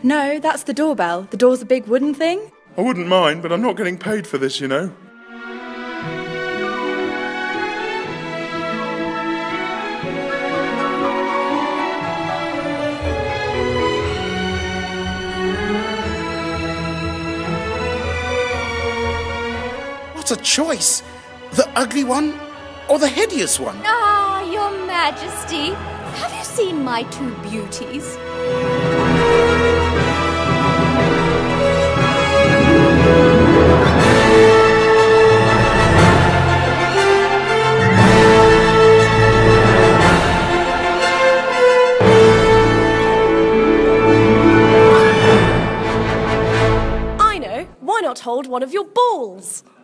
No, that's the doorbell. The door's a big wooden thing. I wouldn't mind, but I'm not getting paid for this, you know. What a choice! The ugly one or the hideous one? Ah, Your Majesty, have you seen my two beauties? I know. Why not hold one of your balls?